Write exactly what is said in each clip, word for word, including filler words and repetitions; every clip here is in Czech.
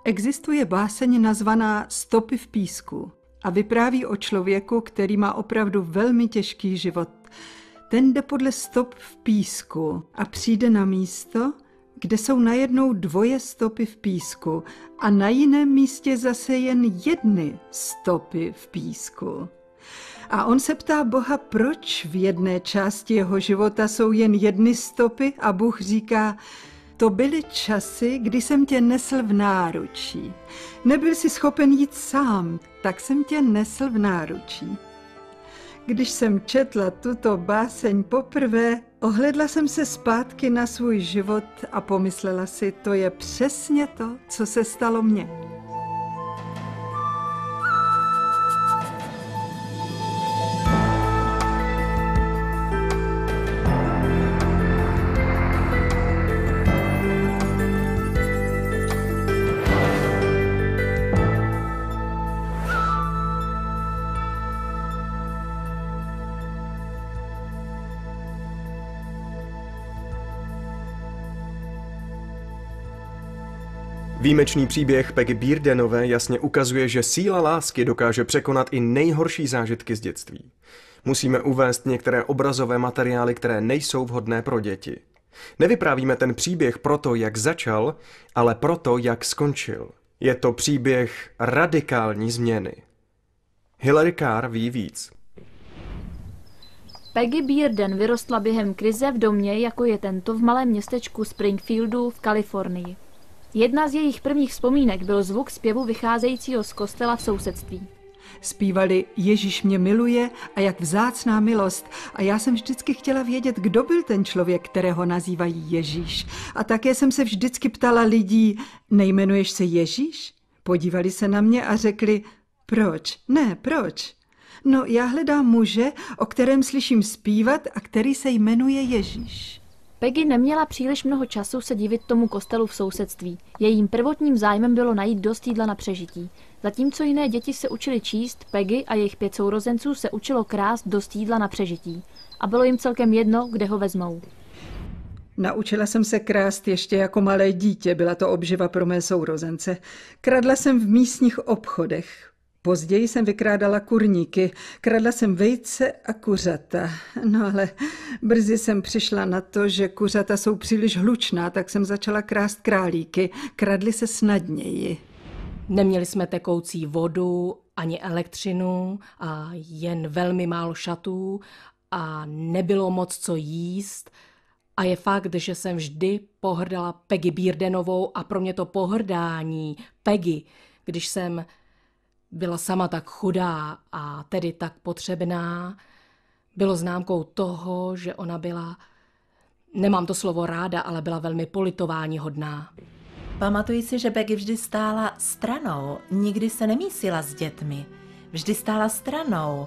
Existuje báseň nazvaná Stopy v písku a vypráví o člověku, který má opravdu velmi těžký život. Ten jde podle stop v písku a přijde na místo, kde jsou najednou dvoje stopy v písku a na jiném místě zase jen jedny stopy v písku. A on se ptá Boha, proč v jedné části jeho života jsou jen jedny stopy a Bůh říká, to byly časy, kdy jsem tě nesl v náručí. Nebyl jsi schopen jít sám, tak jsem tě nesl v náručí. Když jsem četla tuto báseň poprvé, ohledla jsem se zpátky na svůj život a pomyslela si, to je přesně to, co se stalo mně. Výjimečný příběh Peggy Beardenové jasně ukazuje, že síla lásky dokáže překonat i nejhorší zážitky z dětství. Musíme uvést některé obrazové materiály, které nejsou vhodné pro děti. Nevyprávíme ten příběh proto, jak začal, ale proto, jak skončil. Je to příběh radikální změny. Hilary Carr ví víc. Peggy Bearden vyrostla během krize v domě, jako je tento v malém městečku Springfieldu v Kalifornii. Jedna z jejich prvních vzpomínek byl zvuk zpěvu vycházejícího z kostela v sousedství. Zpívali Ježíš mě miluje a jak vzácná milost. A já jsem vždycky chtěla vědět, kdo byl ten člověk, kterého nazývají Ježíš. A také jsem se vždycky ptala lidí, nejmenuješ se Ježíš? Podívali se na mě a řekli, proč? Ne, proč? No, já hledám muže, o kterém slyším zpívat a který se jmenuje Ježíš. Peggy neměla příliš mnoho času se divit tomu kostelu v sousedství. Jejím prvotním zájmem bylo najít dost jídla na přežití. Zatímco jiné děti se učily číst, Peggy a jejich pět sourozenců se učilo krást dost jídla na přežití. A bylo jim celkem jedno, kde ho vezmou. Naučila jsem se krást ještě jako malé dítě, byla to obživa pro mé sourozence. Kradla jsem v místních obchodech. Později jsem vykrádala kurníky, kradla jsem vejce a kuřata. No ale brzy jsem přišla na to, že kuřata jsou příliš hlučná, tak jsem začala krást králíky. Kradly se snadněji. Neměli jsme tekoucí vodu ani elektřinu a jen velmi málo šatů a nebylo moc co jíst. A je fakt, že jsem vždy pohrdala Peggy Beardenovou a pro mě to pohrdání Peggy, když jsem byla sama tak chudá a tedy tak potřebná, bylo známkou toho, že ona byla, nemám to slovo ráda, ale byla velmi politováníhodná. Pamatuji si, že Peggy vždy stála stranou, nikdy se nemísila s dětmi, vždy stála stranou.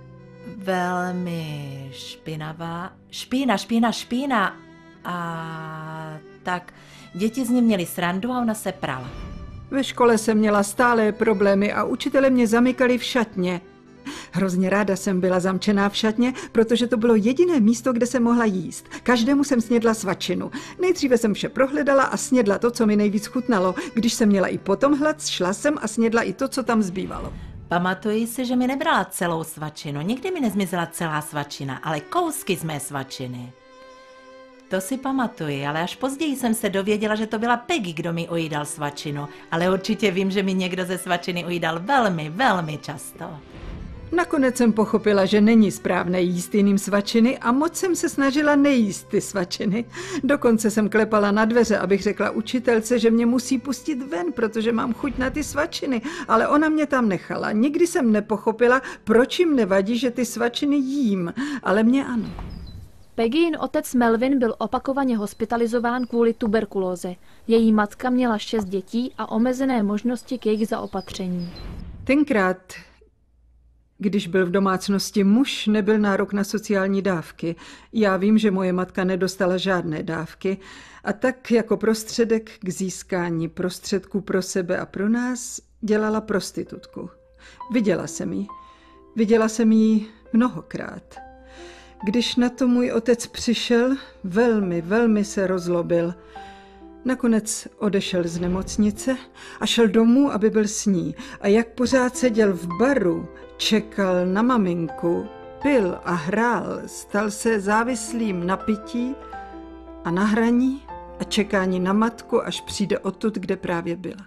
Velmi špinavá, špína, špína, špína a tak děti z ní měly srandu a ona se prala. Ve škole jsem měla stálé problémy a učitelé mě zamykali v šatně. Hrozně ráda jsem byla zamčená v šatně, protože to bylo jediné místo, kde jsem mohla jíst. Každému jsem snědla svačinu. Nejdříve jsem vše prohledala a snědla to, co mi nejvíc chutnalo. Když jsem měla i potom hlad, šla jsem a snědla i to, co tam zbývalo. Pamatuji si, že mi nebrala celou svačinu. Nikdy mi nezmizela celá svačina, ale kousky z mé svačiny. To si pamatuji, ale až později jsem se dověděla, že to byla Peggy, kdo mi ujídal svačinu. Ale určitě vím, že mi někdo ze svačiny ujídal velmi, velmi často. Nakonec jsem pochopila, že není správné jíst jiným svačiny a moc jsem se snažila nejíst ty svačiny. Dokonce jsem klepala na dveře, abych řekla učitelce, že mě musí pustit ven, protože mám chuť na ty svačiny, ale ona mě tam nechala. Nikdy jsem nepochopila, proč jim nevadí, že ty svačiny jím, ale mě ano. Peggyin otec Melvin byl opakovaně hospitalizován kvůli tuberkulóze. Její matka měla šest dětí a omezené možnosti k jejich zaopatření. Tenkrát, když byl v domácnosti muž, nebyl nárok na sociální dávky. Já vím, že moje matka nedostala žádné dávky a tak jako prostředek k získání prostředků pro sebe a pro nás dělala prostitutku. Viděla jsem ji. Viděla jsem ji mnohokrát. Když na to můj otec přišel, velmi, velmi se rozlobil. Nakonec odešel z nemocnice a šel domů, aby byl s ní. A jak pořád seděl v baru, čekal na maminku, pil a hrál, stal se závislým na pití a na hraní a čekání na matku, až přijde odtud, kde právě byla.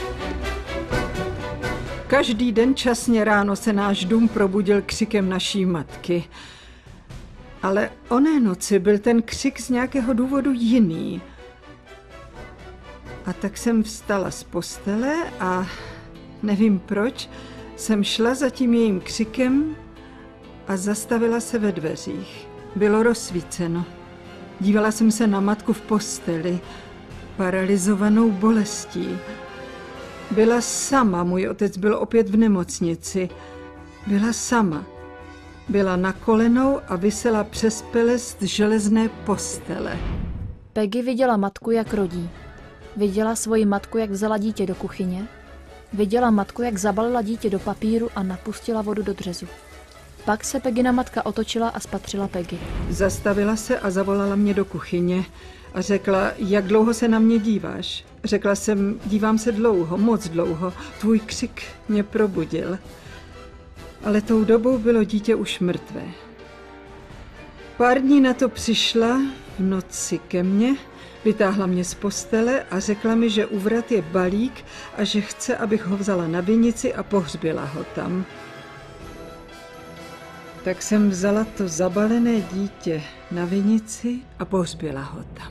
Každý den časně ráno se náš dům probudil křikem naší matky. Ale oné noci byl ten křik z nějakého důvodu jiný. A tak jsem vstala z postele a nevím proč, jsem šla za tím jejím křikem a zastavila se ve dveřích. Bylo rozsvíceno. Dívala jsem se na matku v posteli, paralyzovanou bolestí. Byla sama, můj otec byl opět v nemocnici. Byla sama. Byla na kolenou a visela přes pelest železné postele. Peggy viděla matku, jak rodí. Viděla svoji matku, jak vzala dítě do kuchyně. Viděla matku, jak zabalila dítě do papíru a napustila vodu do dřezu. Pak se Peggyna matka otočila a spatřila Peggy. Zastavila se a zavolala mě do kuchyně a řekla, jak dlouho se na mě díváš. Řekla jsem, dívám se dlouho, moc dlouho, tvůj křik mě probudil. Ale tou dobou bylo dítě už mrtvé. Pár dní na to přišla v noci ke mně, vytáhla mě z postele a řekla mi, že u vrat je balík a že chce, abych ho vzala na vinici a pohřbila ho tam. Tak jsem vzala to zabalené dítě na vinici a pohřbila ho tam.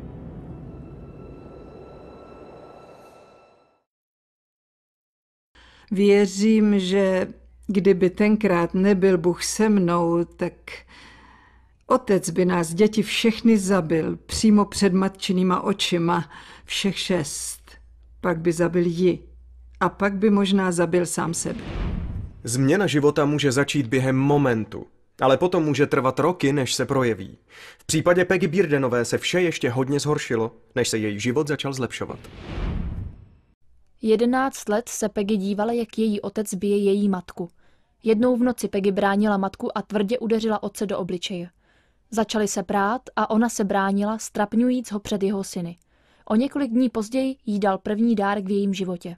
Věřím, že kdyby tenkrát nebyl Bůh se mnou, tak otec by nás děti všechny zabil přímo před matčinýma očima, všech šest. Pak by zabil ji a pak by možná zabil sám sebe. Změna života může začít během momentu, ale potom může trvat roky, než se projeví. V případě Peggy Beardenové se vše ještě hodně zhoršilo, než se její život začal zlepšovat. Jedenáct let se Peggy dívala, jak její otec bije její matku. Jednou v noci Peggy bránila matku a tvrdě udeřila otce do obličeje. Začali se prát a ona se bránila, strapňujíc ho před jeho syny. O několik dní později jí dal první dárek v jejím životě.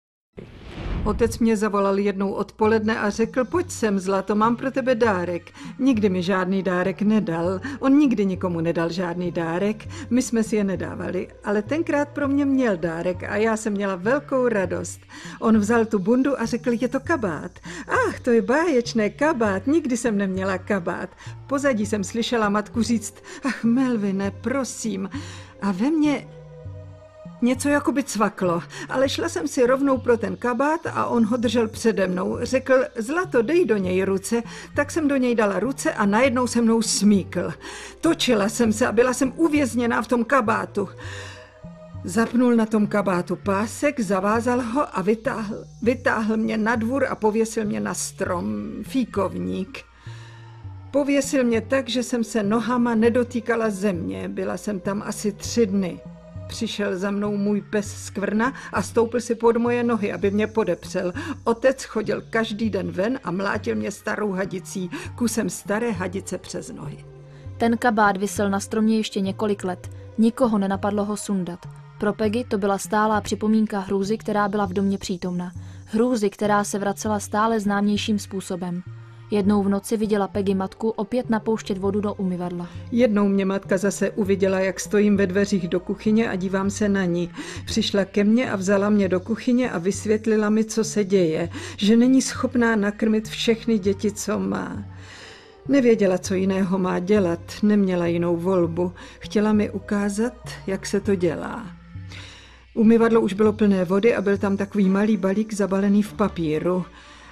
Otec mě zavolal jednou odpoledne a řekl, pojď sem, zlato, mám pro tebe dárek. Nikdy mi žádný dárek nedal, on nikdy nikomu nedal žádný dárek, my jsme si je nedávali, ale tenkrát pro mě měl dárek a já jsem měla velkou radost. On vzal tu bundu a řekl, je to kabát. Ach, to je báječné, kabát, nikdy jsem neměla kabát. Pozadí jsem slyšela matku říct, ach Melvine, prosím. A ve mně něco jako by cvaklo, ale šla jsem si rovnou pro ten kabát a on ho držel přede mnou. Řekl, zlato, dej do něj ruce, tak jsem do něj dala ruce a najednou se mnou smíkl. Točila jsem se a byla jsem uvězněná v tom kabátu. Zapnul na tom kabátu pásek, zavázal ho a vytáhl, vytáhl mě na dvůr a pověsil mě na strom, fíkovník. Pověsil mě tak, že jsem se nohama nedotýkala země, byla jsem tam asi tři dny. Přišel za mnou můj pes Skvrna a stoupil si pod moje nohy, aby mě podepřel. Otec chodil každý den ven a mlátil mě starou hadicí, kusem staré hadice přes nohy. Ten kabát visel na stromě ještě několik let. Nikoho nenapadlo ho sundat. Pro Peggy to byla stálá připomínka hrůzy, která byla v domě přítomna. Hrůzy, která se vracela stále známějším způsobem. Jednou v noci viděla Peggy matku opět napouštět vodu do umyvadla. Jednou mě matka zase uviděla, jak stojím ve dveřích do kuchyně a dívám se na ní. Přišla ke mně a vzala mě do kuchyně a vysvětlila mi, co se děje, že není schopná nakrmit všechny děti, co má. Nevěděla, co jiného má dělat, neměla jinou volbu. Chtěla mi ukázat, jak se to dělá. Umyvadlo už bylo plné vody a byl tam takový malý balík zabalený v papíru.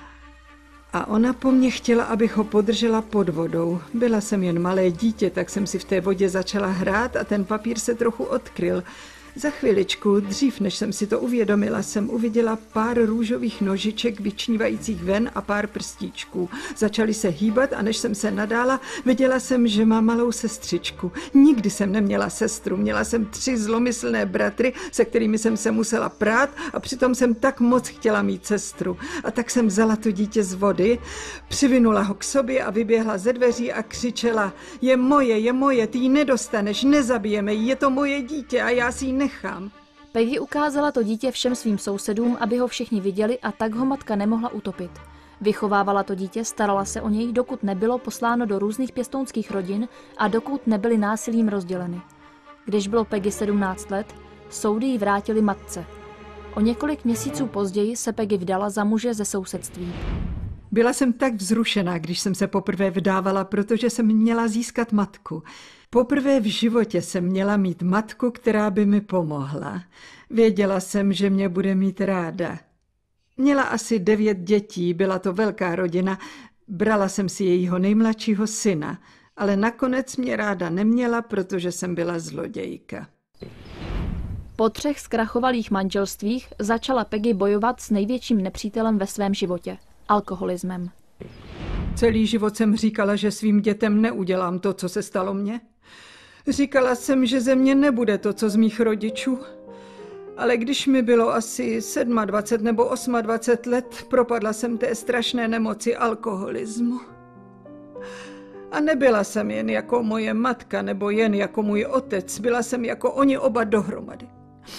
A ona po mně chtěla, abych ho podržela pod vodou. Byla jsem jen malé dítě, tak jsem si v té vodě začala hrát a ten papír se trochu odkryl. Za chviličku, dřív než jsem si to uvědomila, jsem uviděla pár růžových nožiček vyčnívajících ven a pár prstíčků. Začaly se hýbat a než jsem se nadála, viděla jsem, že má malou sestřičku. Nikdy jsem neměla sestru, měla jsem tři zlomyslné bratry, se kterými jsem se musela prát a přitom jsem tak moc chtěla mít sestru. A tak jsem vzala to dítě z vody, přivinula ho k sobě a vyběhla ze dveří a křičela, je moje, je moje, ty ji nedostaneš, nezabijeme ji, je to moje dítě a já si ji nechci nenechám. Peggy ukázala to dítě všem svým sousedům, aby ho všichni viděli, a tak ho matka nemohla utopit. Vychovávala to dítě, starala se o něj, dokud nebylo posláno do různých pěstounských rodin a dokud nebyly násilím rozděleny. Když bylo Peggy sedmnáct let, soudy ji vrátili matce. O několik měsíců později se Peggy vdala za muže ze sousedství. Byla jsem tak vzrušená, když jsem se poprvé vdávala, protože jsem měla získat matku. Poprvé v životě jsem měla mít matku, která by mi pomohla. Věděla jsem, že mě bude mít ráda. Měla asi devět dětí, byla to velká rodina, brala jsem si jejího nejmladšího syna, ale nakonec mě ráda neměla, protože jsem byla zlodějka. Po třech zkrachovalých manželstvích začala Peggy bojovat s největším nepřítelem ve svém životě – alkoholismem. Celý život jsem říkala, že svým dětem neudělám to, co se stalo mně. Říkala jsem, že ze mě nebude to, co z mých rodičů. Ale když mi bylo asi dvacet sedm nebo dvacet osm let, propadla jsem té strašné nemoci alkoholismu. A nebyla jsem jen jako moje matka nebo jen jako můj otec, byla jsem jako oni oba dohromady.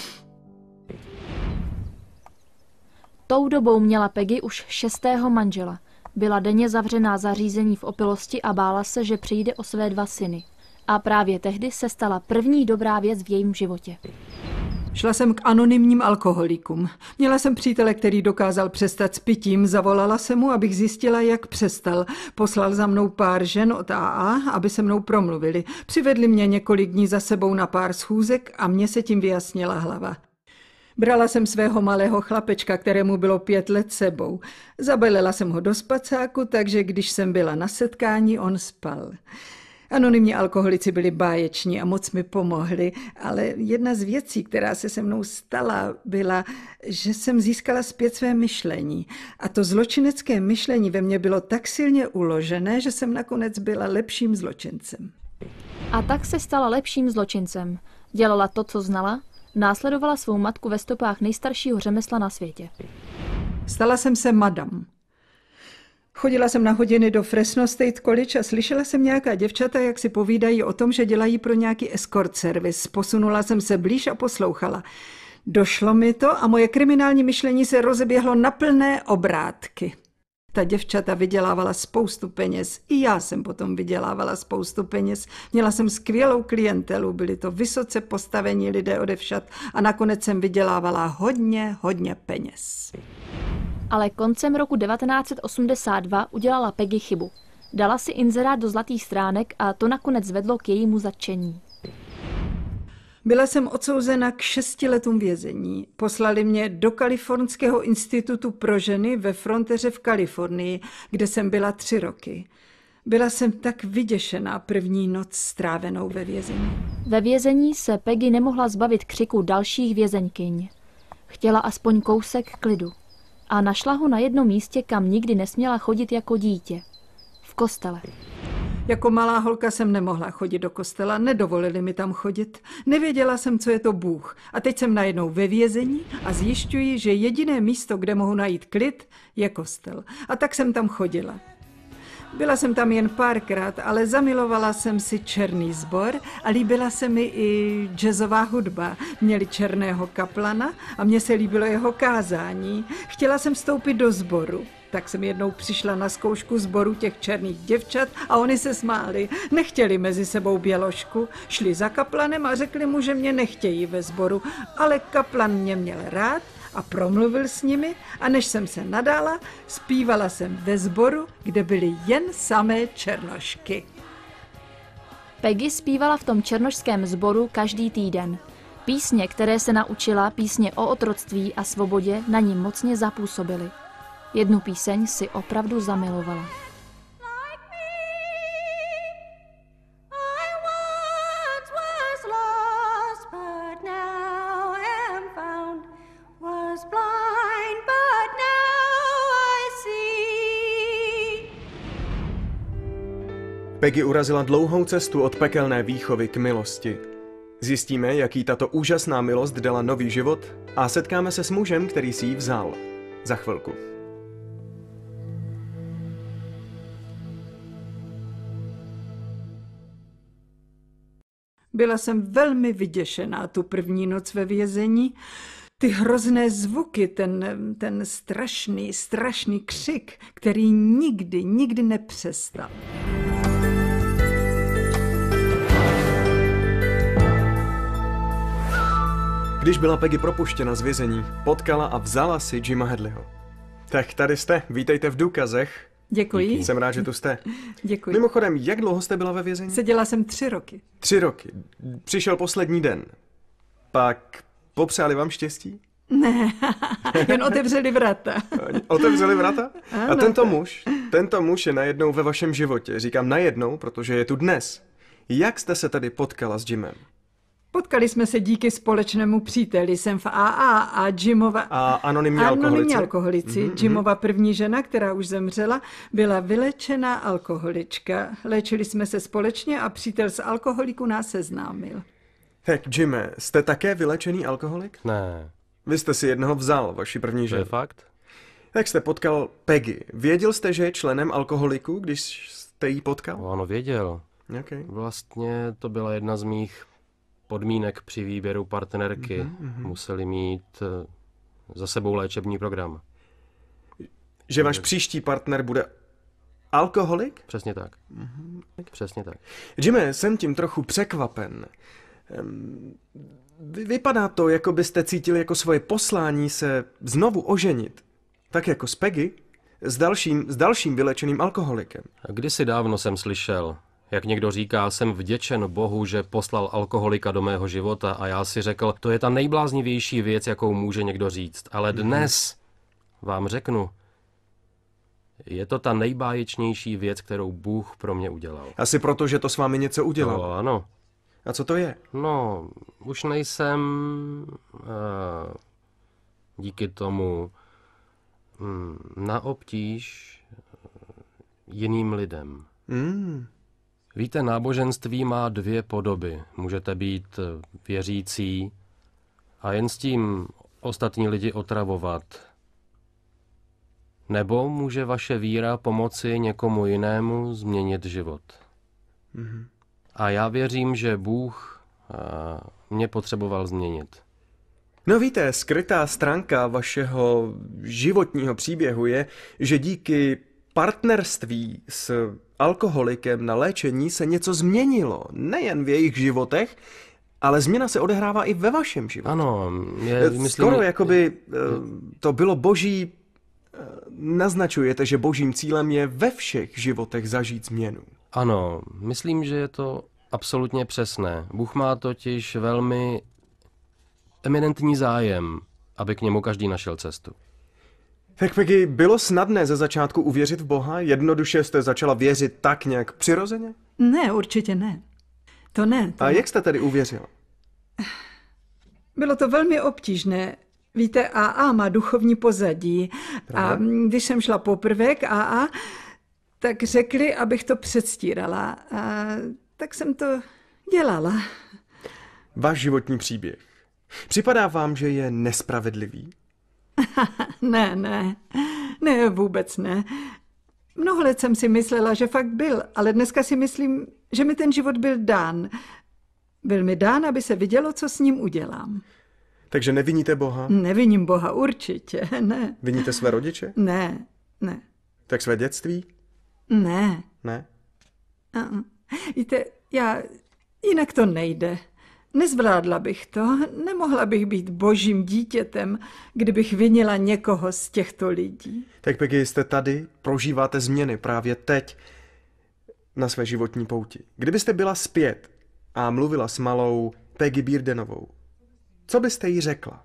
Tou dobou měla Peggy už šestého manžela. Byla denně zavřená zařízení v opilosti a bála se, že přijde o své dva syny. A právě tehdy se stala první dobrá věc v jejím životě. Šla jsem k anonymním alkoholikům. Měla jsem přítele, který dokázal přestat s pitím. Zavolala jsem mu, abych zjistila, jak přestal. Poslal za mnou pár žen od á á, aby se mnou promluvili. Přivedli mě několik dní za sebou na pár schůzek a mně se tím vyjasnila hlava. Brala jsem svého malého chlapečka, kterému bylo pět let, sebou. Zabalila jsem ho do spacáku, takže když jsem byla na setkání, on spal. Anonymní alkoholici byli báječní a moc mi pomohli, ale jedna z věcí, která se se mnou stala, byla, že jsem získala zpět své myšlení. A to zločinecké myšlení ve mně bylo tak silně uložené, že jsem nakonec byla lepším zločincem. A tak se stala lepším zločincem. Dělala to, co znala, následovala svou matku ve stopách nejstaršího řemesla na světě. Stala jsem se madam. Chodila jsem na hodiny do Fresno State College a slyšela jsem nějaká děvčata, jak si povídají o tom, že dělají pro nějaký escort service. Posunula jsem se blíž a poslouchala. Došlo mi to a moje kriminální myšlení se rozeběhlo na plné obrátky. Ta děvčata vydělávala spoustu peněz. I já jsem potom vydělávala spoustu peněz. Měla jsem skvělou klientelu, byli to vysoce postavení lidé odevšad a nakonec jsem vydělávala hodně, hodně peněz. Ale koncem roku devatenáct set osmdesát dva udělala Peggy chybu. Dala si inzerát do zlatých stránek a to nakonec vedlo k jejímu zatčení. Byla jsem odsouzena k šesti letům vězení. Poslali mě do Kalifornského institutu pro ženy ve Fronteře v Kalifornii, kde jsem byla tři roky. Byla jsem tak vyděšená první noc strávenou ve vězení. Ve vězení se Peggy nemohla zbavit křiku dalších vězeňkyň. Chtěla aspoň kousek klidu. A našla ho na jednom místě, kam nikdy nesměla chodit jako dítě. V kostele. Jako malá holka jsem nemohla chodit do kostela, nedovolili mi tam chodit. Nevěděla jsem, co je to Bůh. A teď jsem najednou ve vězení a zjišťuji, že jediné místo, kde mohu najít klid, je kostel. A tak jsem tam chodila. Byla jsem tam jen párkrát, ale zamilovala jsem si černý sbor a líbila se mi i jazzová hudba. Měli černého kaplana a mně se líbilo jeho kázání. Chtěla jsem vstoupit do sboru. Tak jsem jednou přišla na zkoušku sboru těch černých děvčat a oni se smáli. Nechtěli mezi sebou běložku, šli za kaplanem a řekli mu, že mě nechtějí ve sboru, ale kaplan mě měl rád a promluvil s nimi a než jsem se nadala, zpívala jsem ve sboru, kde byly jen samé černošky. Peggy zpívala v tom černošském sboru každý týden. Písně, které se naučila, písně o otroctví a svobodě, na ní mocně zapůsobily. Jednu píseň si opravdu zamilovala. Peggy urazila dlouhou cestu od pekelné výchovy k milosti. Zjistíme, jaký tato úžasná milost dala nový život a setkáme se s mužem, který si ji vzal. Za chvilku. Byla jsem velmi vyděšená tu první noc ve vězení. Ty hrozné zvuky, ten, ten strašný, strašný křik, který nikdy, nikdy nepřestal. Když byla Peggy propuštěna z vězení, potkala a vzala si Jima Hadleyho. Tak tady jste, vítejte v důkazech. Děkuji. Jsem rád, že tu jste. Děkuji. Mimochodem, jak dlouho jste byla ve vězení? Seděla jsem tři roky. Tři roky. Přišel poslední den. Pak popřáli vám štěstí? Ne, jen otevřeli vrata. Otevřeli vrata? Ano, a tento tak. muž, tento muž je najednou ve vašem životě. Říkám najednou, protože je tu dnes. Jak jste se tedy potkala s Jimem? Potkali jsme se díky společnému příteli. Jsem v A A a Jimova... A anonymní alkoholici? Anonymní alkoholici. Mm-hmm. Jimova první žena, která už zemřela, byla vylečená alkoholička. Léčili jsme se společně a přítel z alkoholiku nás seznámil. Tak Jime, jste také vylečený alkoholik? Ne. Vy jste si jednoho vzal, vaši první To ženu. je fakt? Jak jste potkal Peggy? Věděl jste, že je členem alkoholiku, když jste jí potkal? Ono věděl. Okay. Vlastně to byla jedna z mých podmínek při výběru partnerky. Mm-hmm. Museli mít eh, za sebou léčebný program. Že váš příští partner bude alkoholik? Přesně tak. Mm-hmm. Přesně tak. Jimmy, jsem tím trochu překvapen. Ehm, vy, vypadá to, jako byste cítili jako svoje poslání se znovu oženit. Tak jako s Peggy, s dalším, s dalším vylečeným alkoholikem. A kdysi dávno jsem slyšel, jak někdo říká, jsem vděčen Bohu, že poslal alkoholika do mého života, a já si řekl, to je ta nejbláznivější věc, jakou může někdo říct. Ale dnes vám řeknu, je to ta nejbáječnější věc, kterou Bůh pro mě udělal. Asi proto, že to s vámi něco udělal. No, ano. A co to je? No, už nejsem uh, díky tomu um, na obtíž jiným lidem. Mm. Víte, náboženství má dvě podoby. Můžete být věřící a jen s tím ostatní lidi otravovat. Nebo může vaše víra pomoci někomu jinému změnit život. Mm. A já věřím, že Bůh mě potřeboval změnit. No víte, skrytá stránka vašeho životního příběhu je, že díky partnerství s alkoholikem na léčení se něco změnilo. Nejen v jejich životech, ale změna se odehrává i ve vašem životě. Ano, je, myslím... Skoro jakoby to bylo boží... Naznačujete, že božím cílem je ve všech životech zažít změnu. Ano, myslím, že je to absolutně přesné. Bůh má totiž velmi eminentní zájem, aby k němu každý našel cestu. Tak Peggy, bylo snadné ze začátku uvěřit v Boha? Jednoduše jste začala věřit tak nějak přirozeně? Ne, určitě ne. To ne. To A ne. jak jste tedy uvěřila? Bylo to velmi obtížné. Víte, A A má duchovní pozadí. A když jsem šla poprvé k A A, tak řekli, abych to předstírala. A tak jsem to dělala. Váš životní příběh. Připadá vám, že je nespravedlivý? Ne, ne. Ne, vůbec ne. Mnoho let jsem si myslela, že fakt byl, ale dneska si myslím, že mi ten život byl dán. Byl mi dán, aby se vidělo, co s ním udělám. Takže neviníte Boha? Neviním Boha, určitě, ne. Viníte své rodiče? Ne, ne, Tak své dětství? ne. Ne? Uh-uh. Víte, já... Jinak to nejde. Nezvládla bych to, nemohla bych být božím dítětem, kdybych vinila někoho z těchto lidí. Tak Peggy, jste tady, prožíváte změny právě teď na své životní pouti. Kdybyste byla zpět a mluvila s malou Peggy Beardenovou, co byste jí řekla?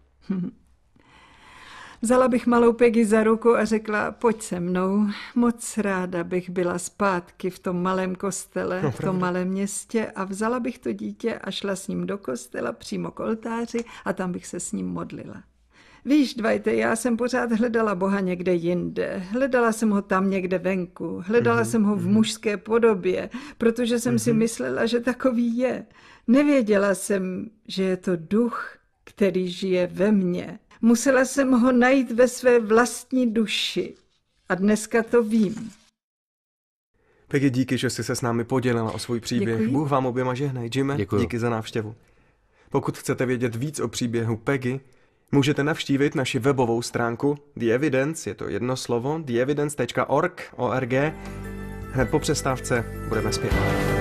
Vzala bych malou Peggy za ruku a řekla, pojď se mnou, moc ráda bych byla zpátky v tom malém kostele, No, v tom malém městě a vzala bych to dítě a šla s ním do kostela přímo k oltáři a tam bych se s ním modlila. Víš, Dwighte, já jsem pořád hledala Boha někde jinde. Hledala jsem ho tam někde venku. Hledala mm-hmm. jsem ho v mužské podobě, protože jsem mm-hmm. si myslela, že takový je. Nevěděla jsem, že je to duch, který žije ve mně. Musela jsem ho najít ve své vlastní duši. A dneska to vím. Peggy, díky, že jsi se s námi podělila o svůj příběh. Děkuji. Bůh vám oběma žehnej. Jimmy, Děkuju. díky za návštěvu. Pokud chcete vědět víc o příběhu Peggy, můžete navštívit naši webovou stránku The Evidence, je to jedno slovo, the evidence tečka org. Hned po přestávce budeme zpěvat.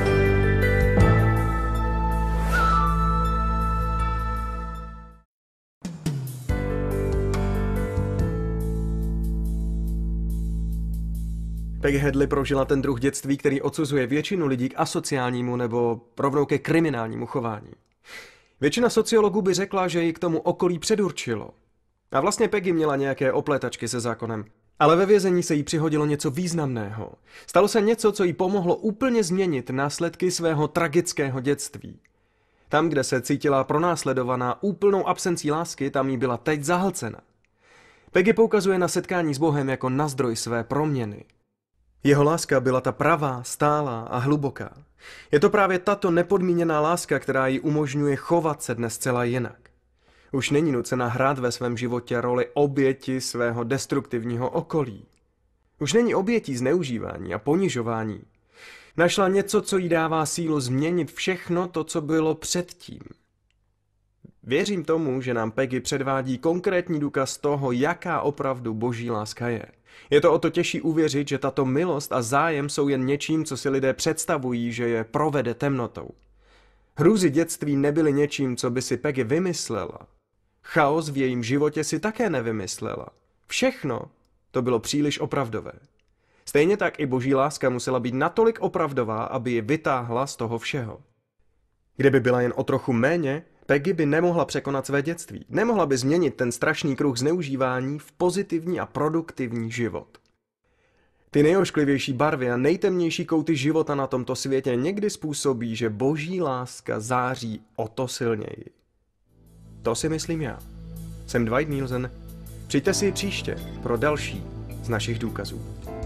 Peggy Hadley prožila ten druh dětství, který odsuzuje většinu lidí k asociálnímu nebo rovnou ke kriminálnímu chování. Většina sociologů by řekla, že ji k tomu okolí předurčilo. A vlastně Peggy měla nějaké opletačky se zákonem. Ale ve vězení se jí přihodilo něco významného. Stalo se něco, co jí pomohlo úplně změnit následky svého tragického dětství. Tam, kde se cítila pronásledovaná úplnou absencí lásky, tam jí byla teď zahlcena. Peggy poukazuje na setkání s Bohem jako na zdroj své proměny. Jeho láska byla ta pravá, stálá a hluboká. Je to právě tato nepodmíněná láska, která jí umožňuje chovat se dnes zcela jinak. Už není nucena hrát ve svém životě roli oběti svého destruktivního okolí. Už není obětí zneužívání a ponižování. Našla něco, co jí dává sílu změnit všechno to, co bylo předtím. Věřím tomu, že nám Peggy předvádí konkrétní důkaz toho, jaká opravdu boží láska je. Je to o to těžší uvěřit, že tato milost a zájem jsou jen něčím, co si lidé představují, že je provede temnotou. Hrůzy dětství nebyly něčím, co by si Peggy vymyslela. Chaos v jejím životě si také nevymyslela. Všechno to bylo příliš opravdové. Stejně tak i boží láska musela být natolik opravdová, aby ji vytáhla z toho všeho. Kdyby byla jen o trochu méně, Peggy by nemohla překonat své dětství. Nemohla by změnit ten strašný kruh zneužívání v pozitivní a produktivní život. Ty nejošklivější barvy a nejtemnější kouty života na tomto světě někdy způsobí, že boží láska září o to silněji. To si myslím já. Jsem Dwight Nielsen. Přijďte si příště pro další z našich důkazů.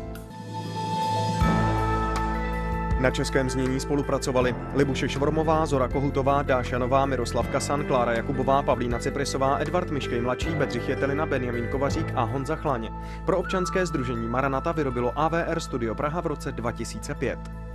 Na českém znění spolupracovali Libuše Švormová, Zora Kohutová, Dáša Nová, Miroslav Kasan, Klára Jakubová, Pavlína Ciprysová, Edvard Miškej mladší, Bedřich Jetelina, Benjamin Kovařík a Honza Chláně. Pro občanské sdružení Maranata vyrobilo A V R Studio Praha v roce dva tisíce pět.